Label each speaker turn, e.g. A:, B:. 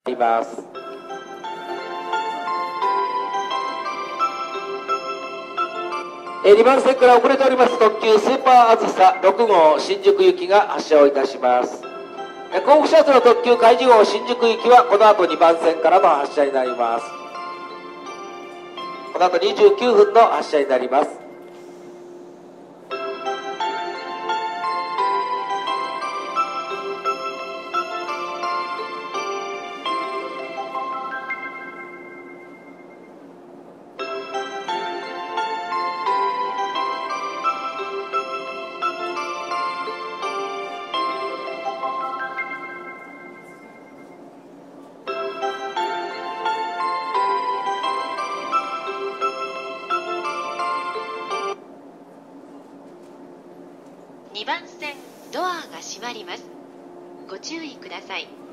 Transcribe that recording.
A: います。2番線から遅れております特急スーパーあずさ6号新宿行きが発車をいたします。甲府始発の特急海事号新宿行きはこの後2番線からの発車になります。この後29分の発車になります。
B: 2番線ドアが閉まります。ご注意ください。